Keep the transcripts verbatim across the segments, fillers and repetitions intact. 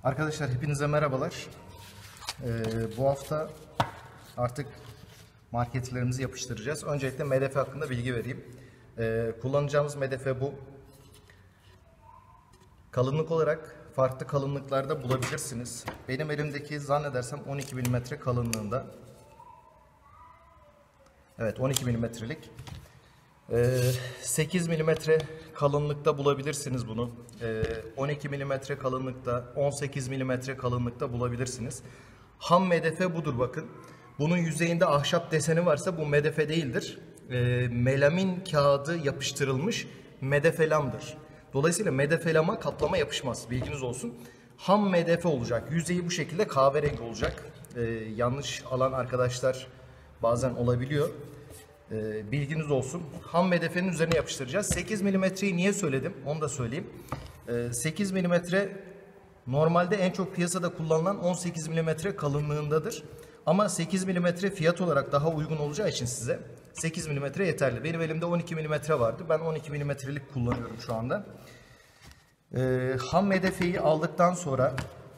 Arkadaşlar hepinize merhabalar. Ee, bu hafta artık marketlerimizi yapıştıracağız. Öncelikle M D F hakkında bilgi vereyim. Ee, kullanacağımız M D F bu. Kalınlık olarak farklı kalınlıklarda bulabilirsiniz. Benim elimdeki zannedersem on iki milimetre kalınlığında. Evet, on iki milimetrelik. Ee, sekiz milimetre kalınlıkta bulabilirsiniz bunu. Ee, on iki milimetre kalınlıkta, on sekiz milimetre kalınlıkta bulabilirsiniz. Ham M D F budur bakın. Bunun yüzeyinde ahşap deseni varsa bu M D F değildir. Ee, melamin kağıdı yapıştırılmış M D F lamdır. Dolayısıyla M D F lama kaplama yapışmaz. Bilginiz olsun. Ham M D F olacak. Yüzeyi bu şekilde kahverengi olacak. Ee, yanlış alan arkadaşlar bazen olabiliyor. Ee, bilginiz olsun. Ham M D F'nin üzerine yapıştıracağız. sekiz milimetreyi niye söyledim? Onu da söyleyeyim. Ee, sekiz milimetre normalde en çok piyasada kullanılan on sekiz milimetre kalınlığındadır. Ama sekiz milimetre fiyat olarak daha uygun olacağı için size sekiz milimetre yeterli. Benim elimde on iki milimetre vardı. Ben on iki milimetrelik kullanıyorum şu anda. Ee, ham M D F'yi aldıktan sonra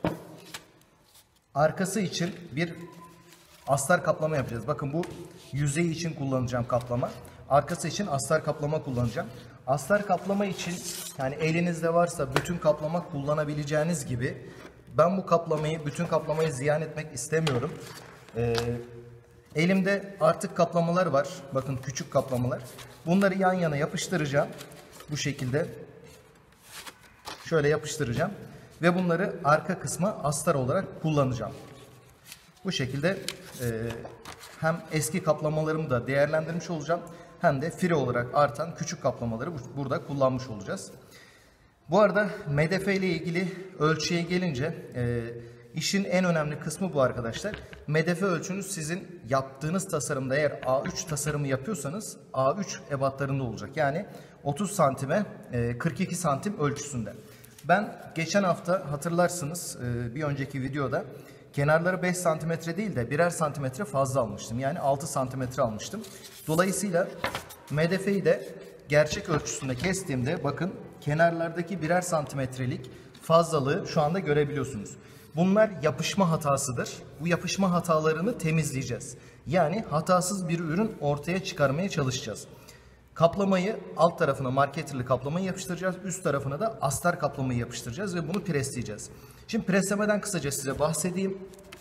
arkası için bir astar kaplama yapacağız. Bakın bu yüzey için kullanacağım kaplama. Arkası için astar kaplama kullanacağım. Astar kaplama için yani elinizde varsa bütün kaplama kullanabileceğiniz gibi ben bu kaplamayı, bütün kaplamayı ziyan etmek istemiyorum. Ee, elimde artık kaplamalar var. Bakın küçük kaplamalar. Bunları yan yana yapıştıracağım. Bu şekilde şöyle yapıştıracağım. Ve bunları arka kısma astar olarak kullanacağım. Bu şekilde e, hem eski kaplamalarımı da değerlendirmiş olacağım hem de fire olarak artan küçük kaplamaları burada kullanmış olacağız. Bu arada M D F ile ilgili ölçüye gelince e, işin en önemli kısmı bu arkadaşlar. M D F ölçünüz sizin yaptığınız tasarımda eğer A üç tasarımı yapıyorsanız A üç ebatlarında olacak. Yani otuz santime e, kırk iki santim ölçüsünde. Ben geçen hafta hatırlarsınız e, bir önceki videoda kenarları beş santimetre değil de birer santimetre fazla almıştım. Yani altı santimetre almıştım. Dolayısıyla M D F'yi de gerçek ölçüsünde kestiğimde bakın kenarlardaki birer santimetrelik fazlalığı şu anda görebiliyorsunuz. Bunlar yapışma hatasıdır. Bu yapışma hatalarını temizleyeceğiz. Yani hatasız bir ürün ortaya çıkarmaya çalışacağız. Kaplamayı alt tarafına marketerli kaplamayı yapıştıracağız. Üst tarafına da astar kaplamayı yapıştıracağız ve bunu presleyeceğiz. Şimdi preslemeden kısaca size bahsedeyim.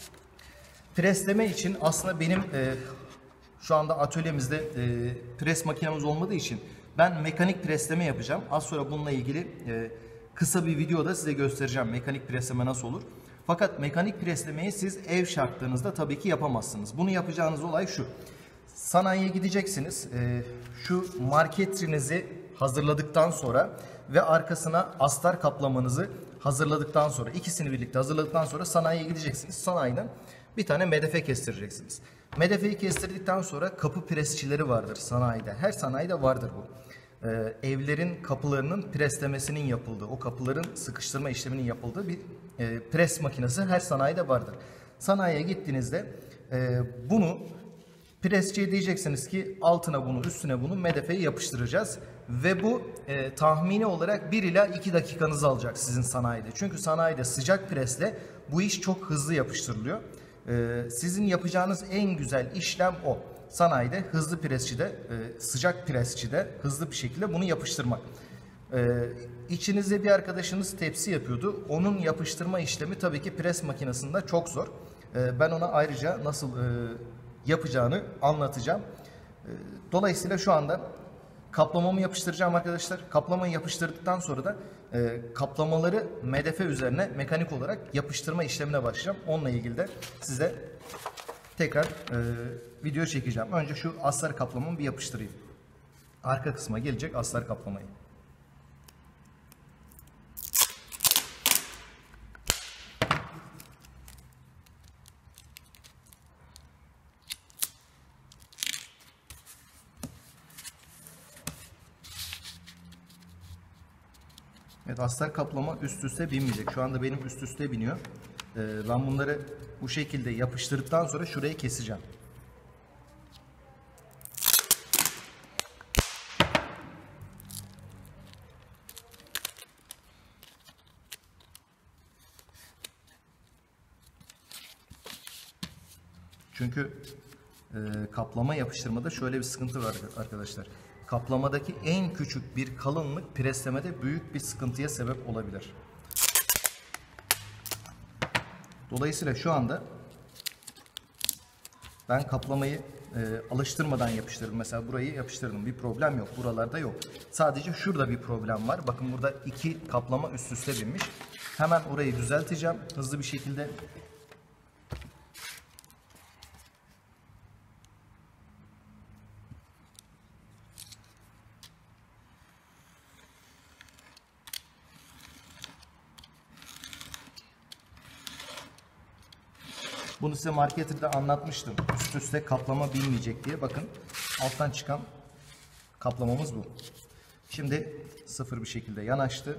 Presleme için aslında benim e, şu anda atölyemizde e, pres makinemiz olmadığı için ben mekanik presleme yapacağım. Az sonra bununla ilgili e, kısa bir videoda size göstereceğim mekanik presleme nasıl olur. Fakat mekanik preslemeyi siz ev şartlarınızda tabii ki yapamazsınız. Bunu yapacağınız olay şu. Sanayiye gideceksiniz. E, şu marketrinizi hazırladıktan sonra ve arkasına astar kaplamanızı hazırladıktan sonra, ikisini birlikte hazırladıktan sonra sanayiye gideceksiniz. Sanayiden bir tane M D F kestireceksiniz. M D F'yi kestirdikten sonra kapı presçileri vardır sanayide. Her sanayide vardır bu. Ee, evlerin kapılarının preslemesinin yapıldığı, o kapıların sıkıştırma işleminin yapıldığı bir e, pres makinesi her sanayide vardır. Sanayiye gittiğinizde e, bunu presçiye diyeceksiniz ki altına bunu, üstüne bunu M D F'yi yapıştıracağız. Ve bu e, tahmini olarak bir ila iki dakikanızı alacak sizin sanayide. Çünkü sanayide sıcak presle bu iş çok hızlı yapıştırılıyor. E, sizin yapacağınız en güzel işlem o. Sanayide hızlı presçide, e, sıcak presçide hızlı bir şekilde bunu yapıştırmak. E, içinizde bir arkadaşınız tepsi yapıyordu. Onun yapıştırma işlemi tabii ki pres makinesinde çok zor. E, ben ona ayrıca nasıl e, yapacağını anlatacağım. E, dolayısıyla şu anda kaplamamı yapıştıracağım arkadaşlar. Kaplamayı yapıştırdıktan sonra da e, kaplamaları M D F üzerine mekanik olarak yapıştırma işlemine başlayacağım. Onunla ilgili de size tekrar e, video çekeceğim. Önce şu astar kaplamamı bir yapıştırayım. Arka kısma gelecek astar kaplamayı. Evet, astar kaplama üst üste binmeyecek. Şu anda benim üst üste biniyor. Ee, ben bunları bu şekilde yapıştırdıktan sonra şurayı keseceğim. Çünkü e, kaplama yapıştırmada şöyle bir sıkıntı var arkadaşlar. Kaplamadaki en küçük bir kalınlık preslemede büyük bir sıkıntıya sebep olabilir. Dolayısıyla şu anda ben kaplamayı e, alıştırmadan yapıştırdım. Mesela burayı yapıştırdım. Bir problem yok. Buralarda yok. Sadece şurada bir problem var. Bakın burada iki kaplama üst üste binmiş. Hemen orayı düzelteceğim. Hızlı bir şekilde. Bunu size marketer'da anlatmıştım. Üst üste kaplama binmeyecek diye. Bakın alttan çıkan kaplamamız bu. Şimdi sıfır bir şekilde yanaştı.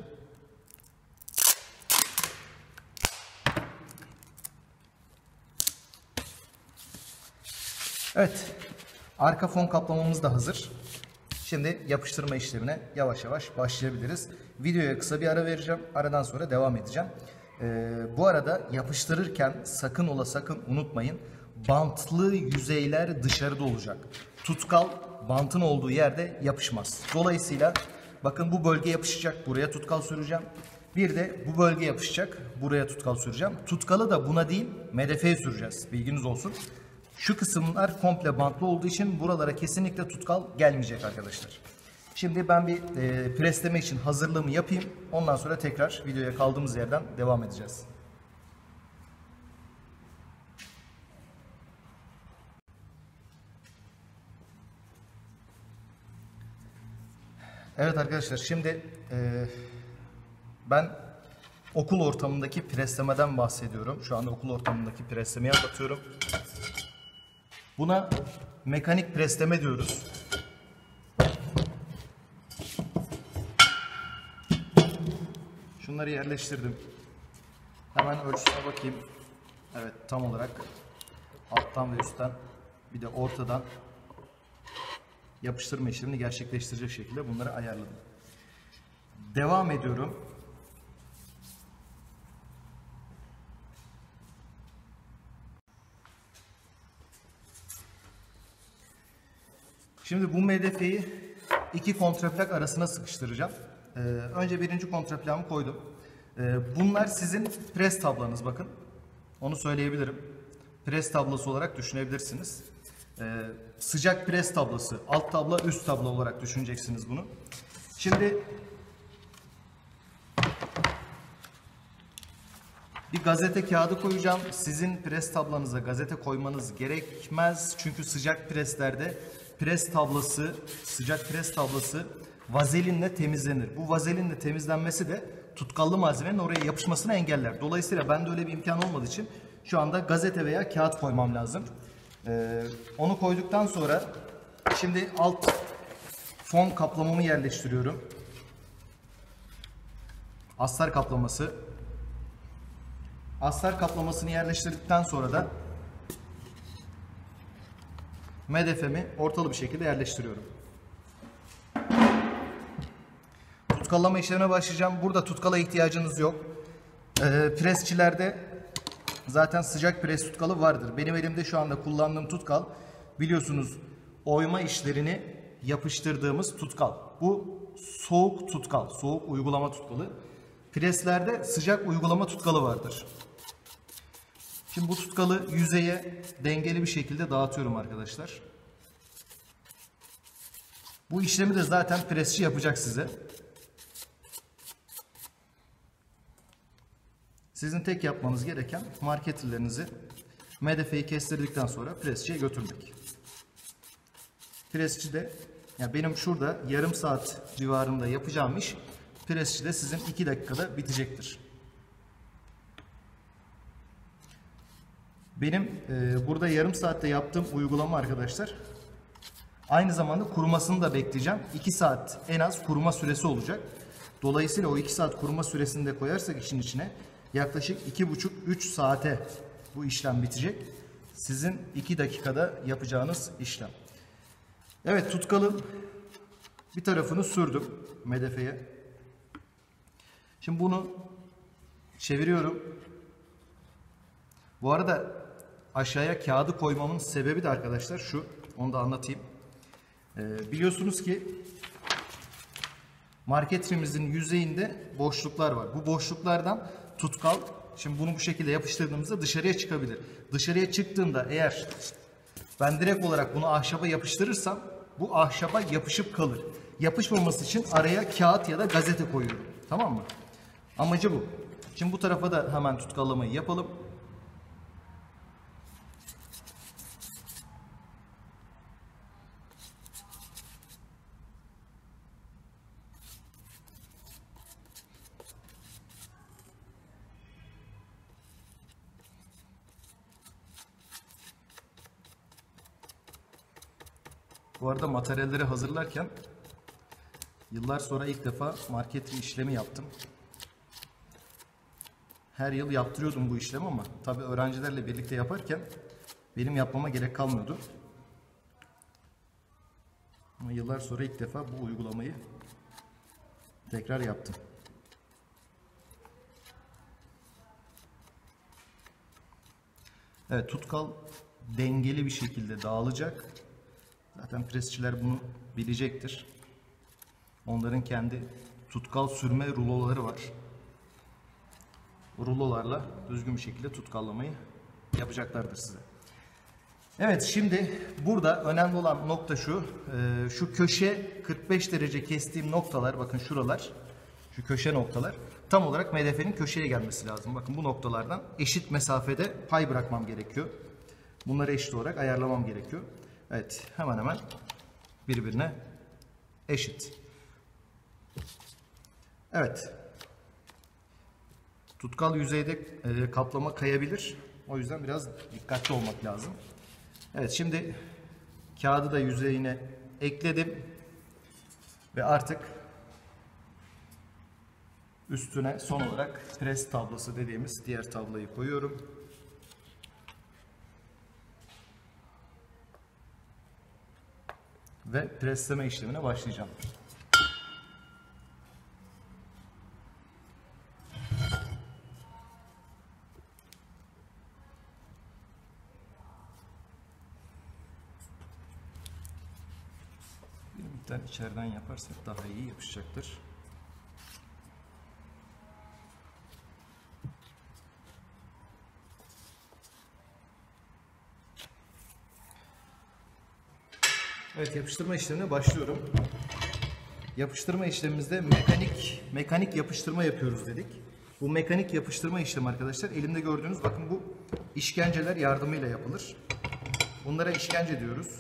Evet. Arka fon kaplamamız da hazır. Şimdi yapıştırma işlemine yavaş yavaş başlayabiliriz. Videoya kısa bir ara vereceğim. Aradan sonra devam edeceğim. Ee, bu arada yapıştırırken sakın ola sakın unutmayın. Bantlı yüzeyler dışarıda olacak. Tutkal bantın olduğu yerde yapışmaz. Dolayısıyla bakın bu bölge yapışacak. Buraya tutkal süreceğim. Bir de bu bölge yapışacak. Buraya tutkal süreceğim. Tutkalı da buna değil M D F'ye süreceğiz. Bilginiz olsun. Şu kısımlar komple bantlı olduğu için buralara kesinlikle tutkal gelmeyecek arkadaşlar. Şimdi ben bir e, presleme için hazırlığımı yapayım. Ondan sonra tekrar videoya kaldığımız yerden devam edeceğiz. Evet arkadaşlar, şimdi e, ben okul ortamındaki preslemeden bahsediyorum. Şu anda okul ortamındaki preslemeyi anlatıyorum. Buna mekanik presleme diyoruz. Şunları yerleştirdim. Hemen ölçüsüne bakayım. Evet, tam olarak alttan ve üstten bir de ortadan yapıştırma işlemini gerçekleştirecek şekilde bunları ayarladım. Devam ediyorum. Şimdi bu M D F'yi iki kontraplak arasına sıkıştıracağım. Ee, önce birinci kontraplağımı koydum. Ee, bunlar sizin pres tablanız, bakın. Onu söyleyebilirim. Pres tablası olarak düşünebilirsiniz. Ee, sıcak pres tablası, alt tabla, üst tabla olarak düşüneceksiniz bunu. Şimdi bir gazete kağıdı koyacağım. Sizin pres tablanıza gazete koymanız gerekmez. Çünkü sıcak preslerde pres tablası, sıcak pres tablası vazelinle temizlenir. Bu vazelinle temizlenmesi de tutkallı malzemenin oraya yapışmasını engeller. Dolayısıyla bende öyle bir imkan olmadığı için şu anda gazete veya kağıt koymam lazım. Ee, onu koyduktan sonra şimdi alt fon kaplamamı yerleştiriyorum. Astar kaplaması. Astar kaplamasını yerleştirdikten sonra da M D F'mi ortalı bir şekilde yerleştiriyorum. Tutkallama işlemine başlayacağım. Burada tutkala ihtiyacınız yok. Ee, presçilerde zaten sıcak pres tutkalı vardır. Benim elimde şu anda kullandığım tutkal, biliyorsunuz, oyma işlerini yapıştırdığımız tutkal. Bu soğuk tutkal, soğuk uygulama tutkalı. Preslerde sıcak uygulama tutkalı vardır. Şimdi bu tutkalı yüzeye dengeli bir şekilde dağıtıyorum arkadaşlar. Bu işlemi de zaten presçi yapacak size. Sizin tek yapmanız gereken marketerlerinizi M D F'yi kestirdikten sonra presçiye götürmek. Presçi de, yani benim şurada yarım saat civarında yapacağım iş, presçi de sizin iki dakikada bitecektir. Benim e, burada yarım saatte yaptığım uygulama arkadaşlar, aynı zamanda kurumasını da bekleyeceğim. iki saat en az kuruma süresi olacak. Dolayısıyla o iki saat kuruma süresini de koyarsak işin içine, yaklaşık iki buçuk üç saate bu işlem bitecek. Sizin iki dakikada yapacağınız işlem. Evet, tutkalın bir tarafını sürdüm M D F'ye. Şimdi bunu çeviriyorum. Bu arada aşağıya kağıdı koymamın sebebi de arkadaşlar şu. Onu da anlatayım. Ee, biliyorsunuz ki marketrimizin yüzeyinde boşluklar var. Bu boşluklardan tutkal, şimdi bunu bu şekilde yapıştırdığımızda dışarıya çıkabilir. Dışarıya çıktığında eğer ben direkt olarak bunu ahşaba yapıştırırsam bu ahşaba yapışıp kalır. Yapışmaması için araya kağıt ya da gazete koyuyorum. Tamam mı? Amacı bu. Şimdi bu tarafa da hemen tutkallamayı yapalım. Bu arada materyalleri hazırlarken yıllar sonra ilk defa marketri işlemi yaptım. Her yıl yaptırıyordum bu işlemi ama tabii öğrencilerle birlikte yaparken benim yapmama gerek kalmıyordu. Ama yıllar sonra ilk defa bu uygulamayı tekrar yaptım. Evet, tutkal dengeli bir şekilde dağılacak. Zaten presçiler bunu bilecektir. Onların kendi tutkal sürme ruloları var. Bu rulolarla düzgün bir şekilde tutkallamayı yapacaklardır size. Evet, şimdi burada önemli olan nokta şu. E, şu köşe kırk beş derece kestiğim noktalar, bakın şuralar, şu köşe noktalar tam olarak M D F'nin köşeye gelmesi lazım. Bakın bu noktalardan eşit mesafede pay bırakmam gerekiyor. Bunları eşit olarak ayarlamam gerekiyor. Evet, hemen hemen birbirine eşit. Evet. Tutkal yüzeyde e, kaplama kayabilir. O yüzden biraz dikkatli olmak lazım. Evet, şimdi kağıdı da yüzeyine ekledim. Ve artık üstüne son olarak pres tablosu dediğimiz diğer tabloyu koyuyorum. Ve presleme işlemine başlayacağım. Bir miktar içeriden yaparsak daha iyi yapışacaktır. Evet, yapıştırma işlemine başlıyorum. Yapıştırma işlemimizde mekanik mekanik yapıştırma yapıyoruz dedik. Bu mekanik yapıştırma işlemi arkadaşlar, elimde gördüğünüz, bakın bu işkenceler yardımıyla yapılır. Bunlara işkence diyoruz.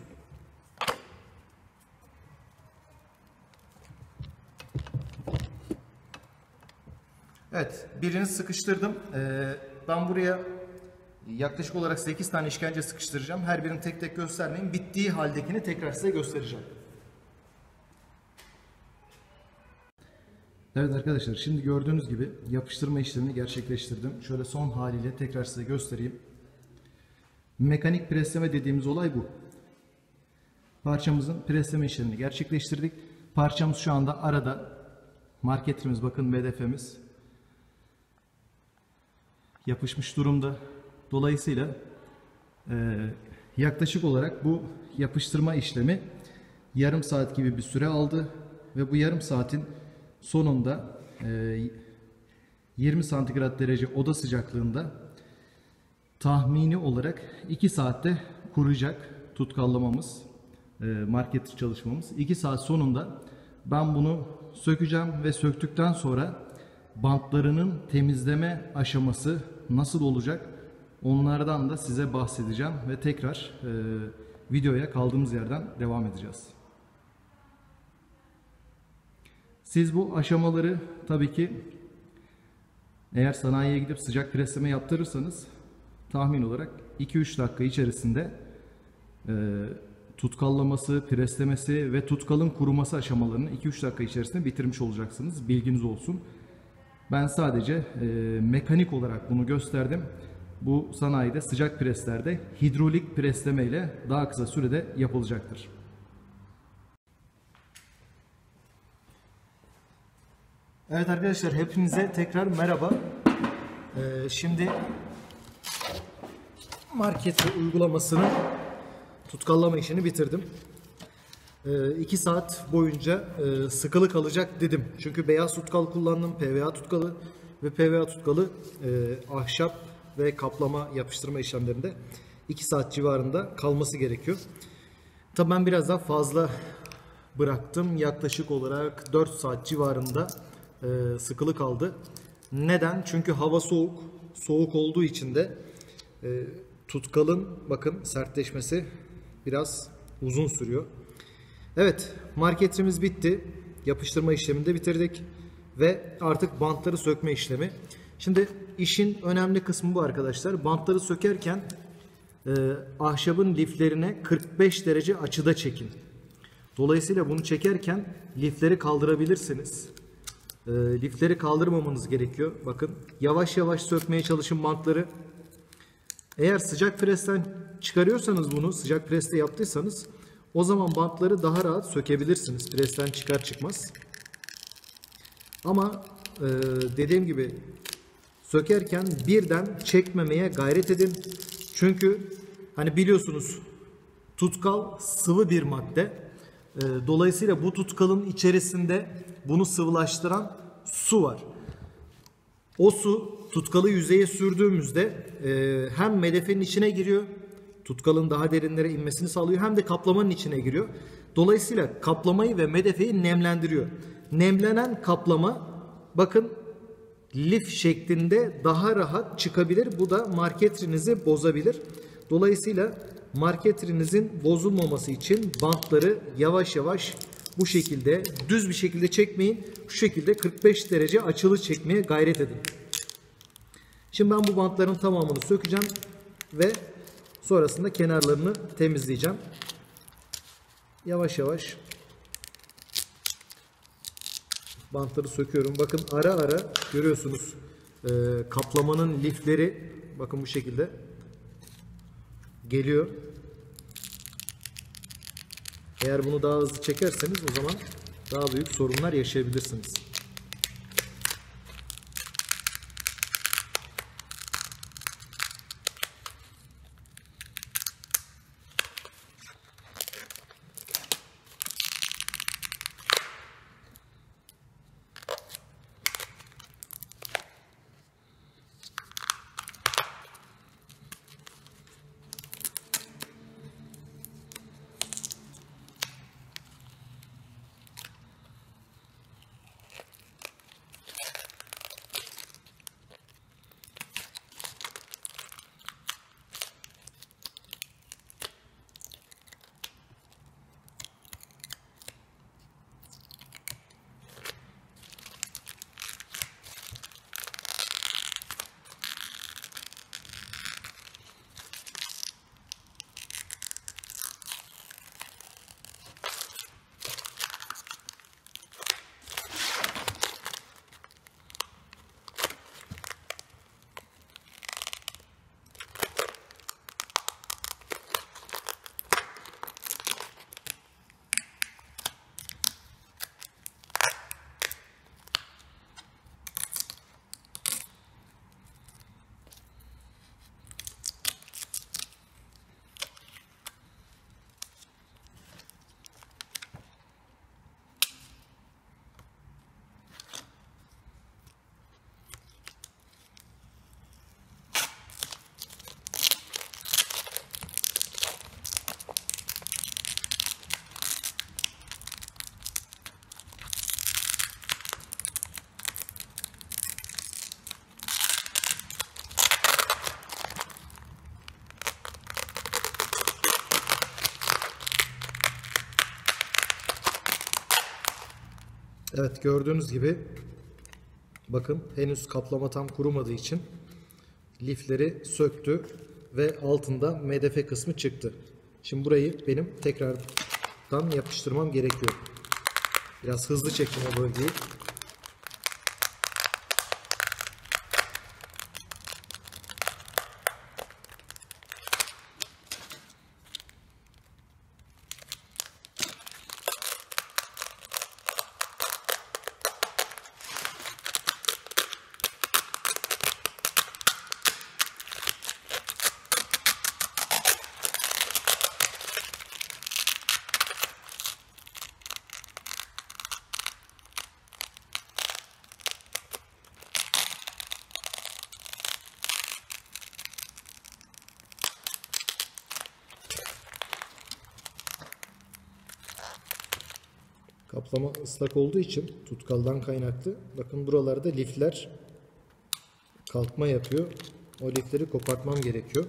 Evet, birini sıkıştırdım. Ee, ben buraya yaklaşık olarak sekiz tane işkence sıkıştıracağım. Her birini tek tek göstermeyeyim. Bittiği haldekini tekrar size göstereceğim. Evet arkadaşlar, şimdi gördüğünüz gibi yapıştırma işlemini gerçekleştirdim. Şöyle son haliyle tekrar size göstereyim. Mekanik presleme dediğimiz olay bu. Parçamızın presleme işlemini gerçekleştirdik. Parçamız şu anda arada. Marketrimiz, bakın M D F'miz yapışmış durumda. Dolayısıyla e, yaklaşık olarak bu yapıştırma işlemi yarım saat gibi bir süre aldı ve bu yarım saatin sonunda e, yirmi santigrat derece oda sıcaklığında tahmini olarak iki saatte kuruyacak tutkallamamız, e, market çalışmamız. iki saat sonunda ben bunu sökeceğim ve söktükten sonra bantlarının temizleme aşaması nasıl olacak? Onlardan da size bahsedeceğim ve tekrar e, videoya kaldığımız yerden devam edeceğiz. Siz bu aşamaları tabii ki eğer sanayiye gidip sıcak presleme yaptırırsanız tahmin olarak iki üç dakika içerisinde e, tutkallaması, preslemesi ve tutkalın kuruması aşamalarını iki üç dakika içerisinde bitirmiş olacaksınız. Bilginiz olsun. Ben sadece e, mekanik olarak bunu gösterdim. Bu sanayide sıcak preslerde hidrolik presleme ile daha kısa sürede yapılacaktır. Evet arkadaşlar, hepinize tekrar merhaba. Ee, şimdi market uygulamasının tutkallama işini bitirdim. iki saat boyunca e, sıkılı kalacak dedim. Çünkü beyaz tutkal kullandım, P V A tutkalı ve P V A tutkalı e, ahşap ve kaplama yapıştırma işlemlerinde iki saat civarında kalması gerekiyor. Tabii ben biraz daha fazla bıraktım. Yaklaşık olarak dört saat civarında e, sıkılı kaldı. Neden? Çünkü hava soğuk. Soğuk olduğu için de e, tutkalın bakın sertleşmesi biraz uzun sürüyor. Evet, marketimiz bitti. Yapıştırma işlemini de bitirdik. Ve artık bantları sökme işlemi. Şimdi işin önemli kısmı bu arkadaşlar. Bantları sökerken e, ahşabın liflerine kırk beş derece açıda çekin. Dolayısıyla bunu çekerken lifleri kaldırabilirsiniz. E, lifleri kaldırmamanız gerekiyor. Bakın yavaş yavaş sökmeye çalışın bantları. Eğer sıcak presten çıkarıyorsanız bunu, sıcak preste yaptıysanız o zaman bantları daha rahat sökebilirsiniz. Presten çıkar çıkmaz. Ama e, dediğim gibi sökerken birden çekmemeye gayret edin. Çünkü hani biliyorsunuz tutkal sıvı bir madde. E, dolayısıyla bu tutkalın içerisinde bunu sıvılaştıran su var. O su tutkalı yüzeye sürdüğümüzde e, hem medefenin içine giriyor, tutkalın daha derinlere inmesini sağlıyor, hem de kaplamanın içine giriyor. Dolayısıyla kaplamayı ve medefeyi nemlendiriyor. Nemlenen kaplama bakın lif şeklinde daha rahat çıkabilir. Bu da marketrinizi bozabilir. Dolayısıyla marketrinizin bozulmaması için bantları yavaş yavaş bu şekilde düz bir şekilde çekmeyin. Şu şekilde kırk beş derece açılı çekmeye gayret edin. Şimdi ben bu bantların tamamını sökeceğim ve sonrasında kenarlarını temizleyeceğim. Yavaş yavaş bantları söküyorum. Bakın ara ara görüyorsunuz e, kaplamanın lifleri bakın bu şekilde geliyor. Eğer bunu daha hızlı çekerseniz o zaman daha büyük sorunlar yaşayabilirsiniz. Evet, gördüğünüz gibi bakın henüz kaplama tam kurumadığı için lifleri söktü ve altında medefe kısmı çıktı. Şimdi burayı benim tekrardan yapıştırmam gerekiyor. Biraz hızlı çektim o bölgeyi. kaplama ıslak olduğu için tutkaldan kaynaklı. Bakın buralarda lifler kalkma yapıyor. O lifleri kopartmam gerekiyor.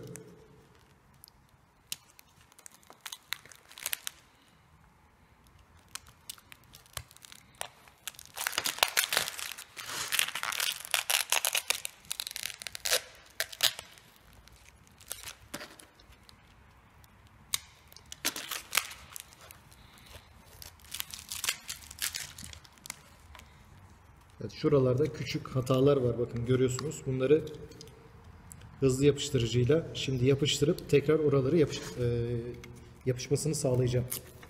Evet, şuralarda küçük hatalar var, bakın görüyorsunuz. Bunları hızlı yapıştırıcıyla şimdi yapıştırıp tekrar oraları yapış, e, yapışmasını sağlayacağım.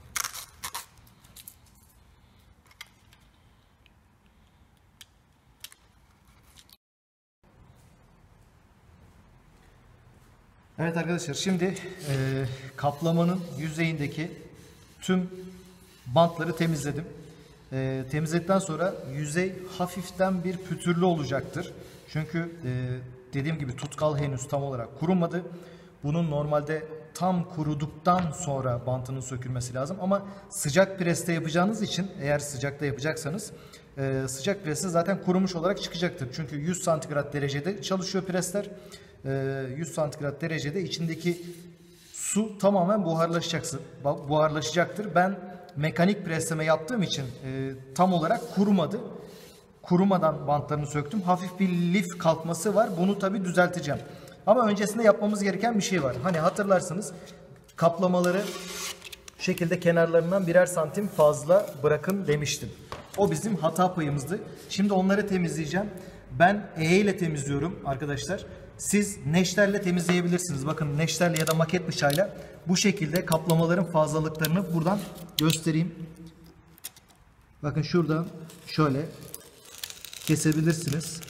Evet arkadaşlar, şimdi e, kaplamanın yüzeyindeki tüm bantları temizledim. E, temizledikten sonra yüzey hafiften bir pütürlü olacaktır. Çünkü e, dediğim gibi tutkal henüz tam olarak kurumadı. Bunun normalde tam kuruduktan sonra bantının sökülmesi lazım. Ama sıcak preste yapacağınız için, eğer sıcakta yapacaksanız e, sıcak preste zaten kurumuş olarak çıkacaktır. Çünkü yüz santigrat derecede çalışıyor presler. E, yüz santigrat derecede içindeki su tamamen buharlaşacaksın, buharlaşacaktır. Ben mekanik presleme yaptığım için e, tam olarak kurumadı. Kurumadan bantlarını söktüm. Hafif bir lif kalkması var. Bunu tabii düzelteceğim. Ama öncesinde yapmamız gereken bir şey var. Hani hatırlarsınız, kaplamaları şu şekilde kenarlarından birer santim fazla bırakın demiştim. O bizim hata payımızdı. Şimdi onları temizleyeceğim. Ben E ile temizliyorum arkadaşlar. Siz neşterle temizleyebilirsiniz. Bakın neşterle ya da maket bıçağıyla bu şekilde kaplamaların fazlalıklarını buradan göstereyim. Bakın şuradan şöyle kesebilirsiniz.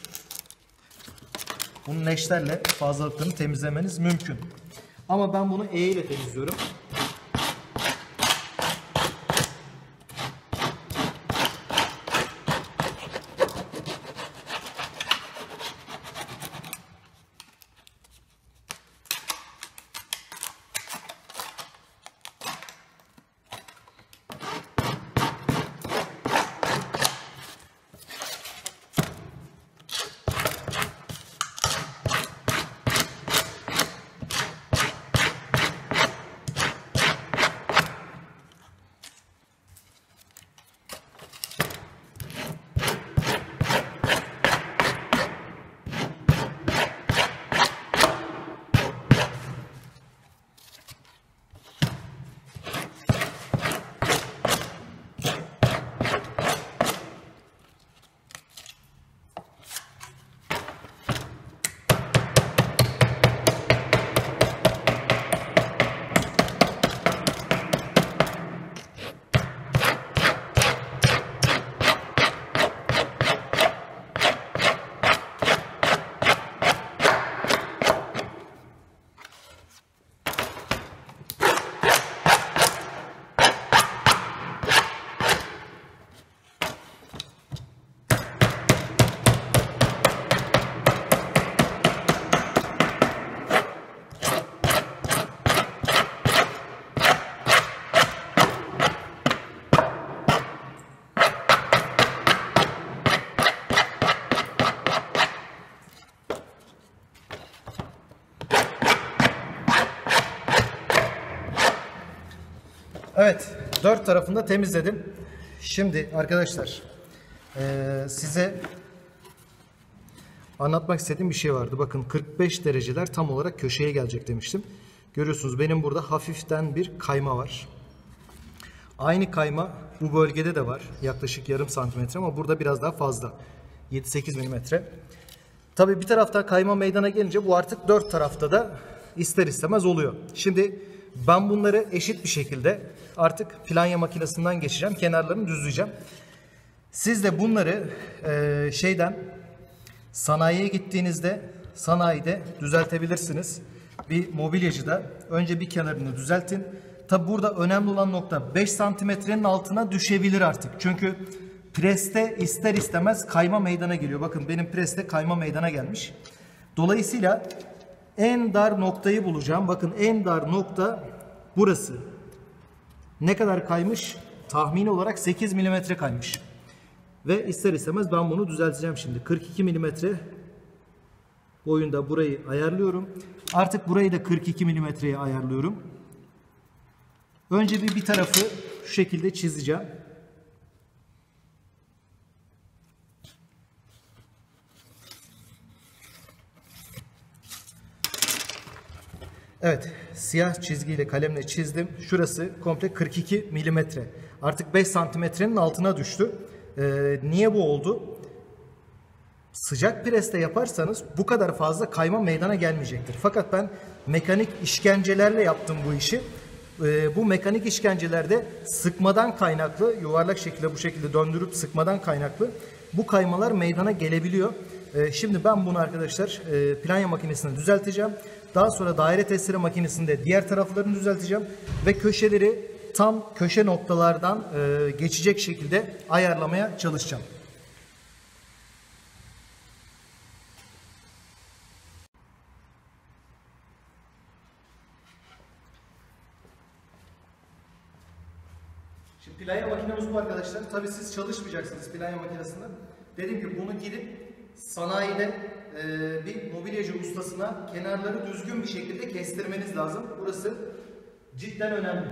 Bunu neşterle fazlalıklarını temizlemeniz mümkün. Ama ben bunu E ile temizliyorum. Evet, dört tarafını da temizledim. Şimdi arkadaşlar e, size anlatmak istediğim bir şey vardı. Bakın kırk beş dereceler tam olarak köşeye gelecek demiştim. Görüyorsunuz benim burada hafiften bir kayma var. Aynı kayma bu bölgede de var. Yaklaşık yarım santimetre ama burada biraz daha fazla. yedi sekiz milimetre. Tabii bir tarafta kayma meydana gelince bu artık dört tarafta da ister istemez oluyor. Şimdi ben bunları eşit bir şekilde artık planya makinesinden geçeceğim. Kenarlarını düzleyeceğim. Siz de bunları e, şeyden sanayiye gittiğinizde sanayide düzeltebilirsiniz. Bir mobilyacıda önce bir kenarını düzeltin. Tabi burada önemli olan nokta beş santimetrenin altına düşebilir artık. Çünkü preste ister istemez kayma meydana geliyor. Bakın benim preste kayma meydana gelmiş. Dolayısıyla en dar noktayı bulacağım. Bakın en dar nokta burası. Ne kadar kaymış? tahmini olarak sekiz milimetre kaymış. Ve ister istemez ben bunu düzelteceğim şimdi. kırk iki milimetre boyunda burayı ayarlıyorum. Artık burayı da kırk iki milimetreye ayarlıyorum. Önce bir bir tarafı şu şekilde çizeceğim. Evet, siyah çizgiyle kalemle çizdim. Şurası komple kırk iki milimetre. Artık beş santimetrenin altına düştü. Ee, niye bu oldu? Sıcak preste yaparsanız bu kadar fazla kayma meydana gelmeyecektir. Fakat ben mekanik işkencelerle yaptım bu işi. Ee, bu mekanik işkencelerde sıkmadan kaynaklı, yuvarlak şekilde bu şekilde döndürüp sıkmadan kaynaklı bu kaymalar meydana gelebiliyor. Ee, şimdi ben bunu arkadaşlar e, planya makinesinde düzelteceğim. Daha sonra daire testere makinesinde diğer taraflarını düzelteceğim ve köşeleri tam köşe noktalardan e, geçecek şekilde ayarlamaya çalışacağım. Şimdi planya makinemiz bu arkadaşlar. Tabii siz çalışmayacaksınız planya makinesinde. Dedim ki bunu gidip sanayide e, bir mobilyacı ustasına kenarları düzgün bir şekilde kestirmeniz lazım. Burası cidden önemli.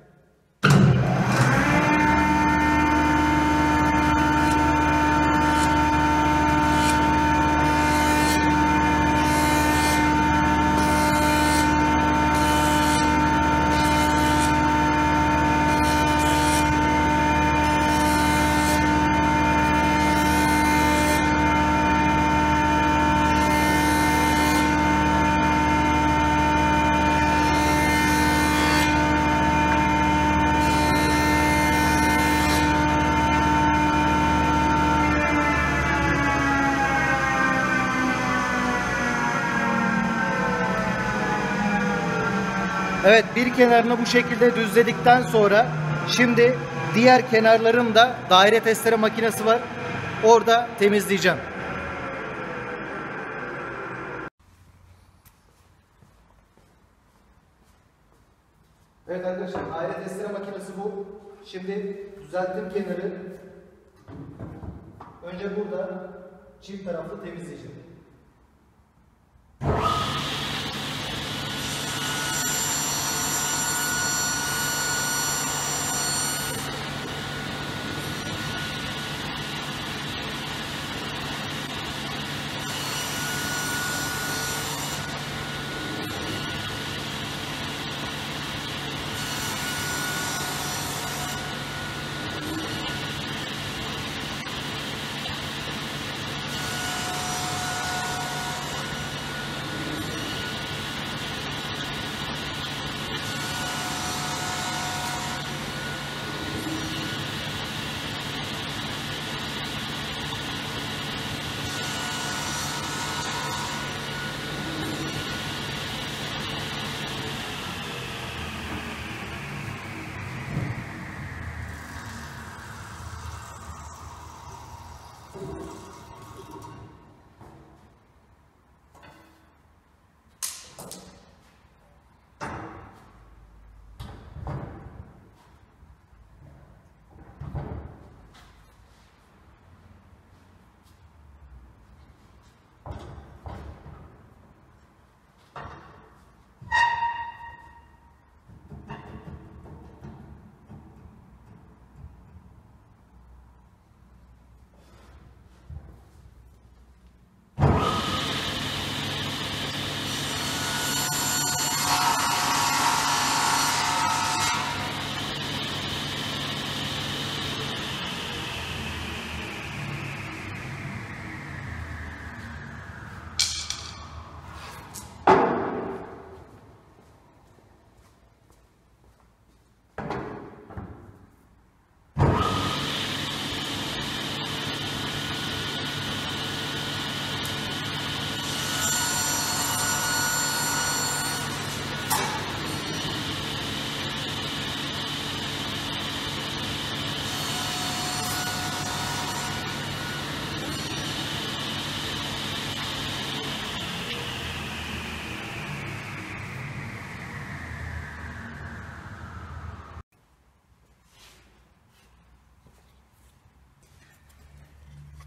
Evet, bir kenarını bu şekilde düzledikten sonra şimdi diğer kenarların da daire testere makinesi var. Orada temizleyeceğim. Evet arkadaşlar, daire testere makinesi bu. Şimdi düzelttim kenarı. Önce burada çift taraflı temizleyeceğim.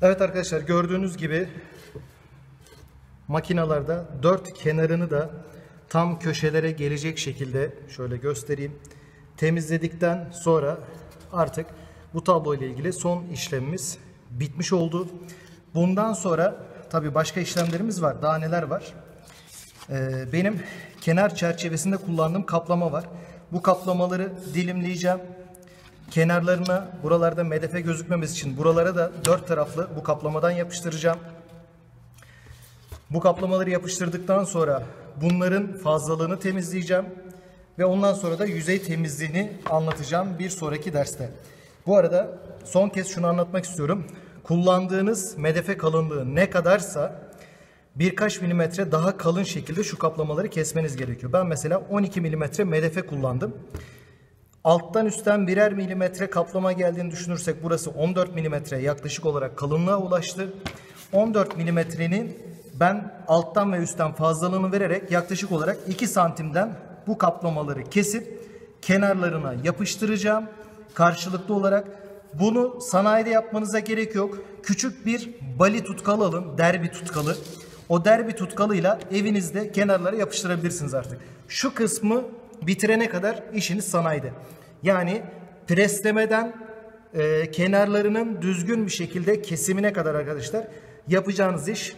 Evet arkadaşlar, gördüğünüz gibi makinalarda dört kenarını da tam köşelere gelecek şekilde şöyle göstereyim. Temizledikten sonra artık bu tablo ile ilgili son işlemimiz bitmiş oldu. Bundan sonra tabii başka işlemlerimiz var. Daha neler var? Ee, benim kenar çerçevesinde kullandığım kaplama var. Bu kaplamaları dilimleyeceğim. Kenarlarına, buralarda medefe gözükmemesi için buralara da dört taraflı bu kaplamadan yapıştıracağım. Bu kaplamaları yapıştırdıktan sonra bunların fazlalığını temizleyeceğim. Ve ondan sonra da yüzey temizliğini anlatacağım bir sonraki derste. Bu arada son kez şunu anlatmak istiyorum. Kullandığınız medefe kalınlığı ne kadarsa birkaç milimetre daha kalın şekilde şu kaplamaları kesmeniz gerekiyor. Ben mesela on iki milimetre medefe kullandım. Alttan üstten birer milimetre kaplama geldiğini düşünürsek burası on dört milimetre yaklaşık olarak kalınlığa ulaştı. on dört milimetrenin ben alttan ve üstten fazlalığını vererek yaklaşık olarak iki santimden bu kaplamaları kesip kenarlarına yapıştıracağım. Karşılıklı olarak bunu sanayide yapmanıza gerek yok. Küçük bir bali tutkalı alın, derbi tutkalı. O derbi tutkalıyla evinizde kenarlara yapıştırabilirsiniz artık. Şu kısmı bitirene kadar işiniz sanayide. Yani preslemeden e, kenarlarının düzgün bir şekilde kesimine kadar arkadaşlar yapacağınız iş.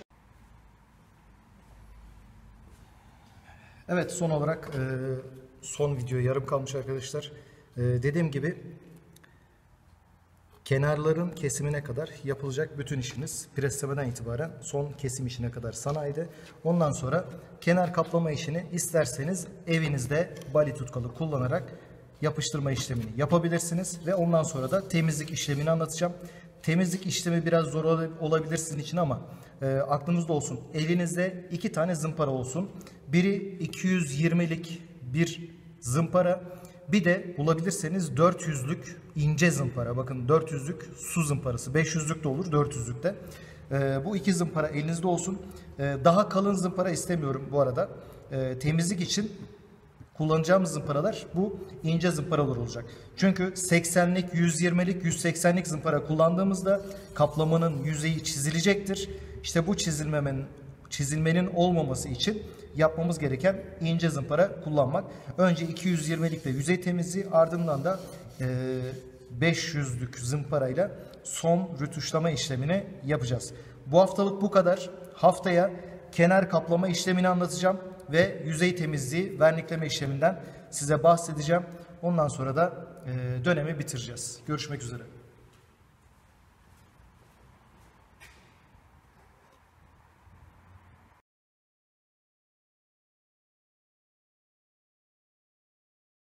Evet, son olarak e, son video yarım kalmış arkadaşlar. E, dediğim gibi kenarların kesimine kadar yapılacak bütün işiniz preslemeden itibaren son kesim işine kadar sanayide. Ondan sonra kenar kaplama işini isterseniz evinizde bali tutkalı kullanarak yapıştırma işlemini yapabilirsiniz. Ve ondan sonra da temizlik işlemini anlatacağım. Temizlik işlemi biraz zor olabilir sizin için ama e, aklınızda olsun. Elinizde iki tane zımpara olsun. Biri iki yüz yirmilik bir zımpara. Bir de bulabilirseniz dört yüzlük ince zımpara. Bakın dört yüzlük su zımparası. beş yüzlük de olur, dört yüzlük de. Ee, bu iki zımpara elinizde olsun. Ee, daha kalın zımpara istemiyorum bu arada. Ee, temizlik için kullanacağımız zımparalar bu ince zımparalar olacak. Çünkü seksenlik, yüz yirmilik, yüz seksenlik zımpara kullandığımızda kaplamanın yüzeyi çizilecektir. İşte bu çizilmemenin, çizilmenin olmaması için yapmamız gereken ince zımpara kullanmak. Önce iki yüz yirmilikle yüzey temizliği, ardından da beş yüzlük zımparayla son rötuşlama işlemini yapacağız. Bu haftalık bu kadar. Haftaya kenar kaplama işlemini anlatacağım ve yüzey temizliği, vernikleme işleminden size bahsedeceğim. Ondan sonra da dönemi bitireceğiz. Görüşmek üzere.